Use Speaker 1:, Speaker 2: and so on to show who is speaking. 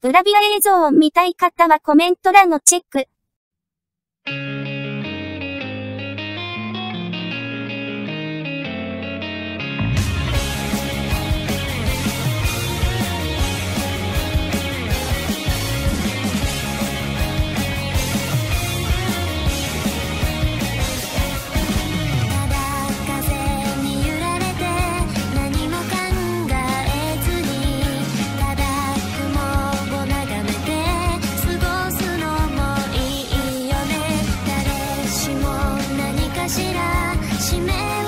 Speaker 1: グラビア映像を見たい方はコメント欄のチェック。
Speaker 2: しら締め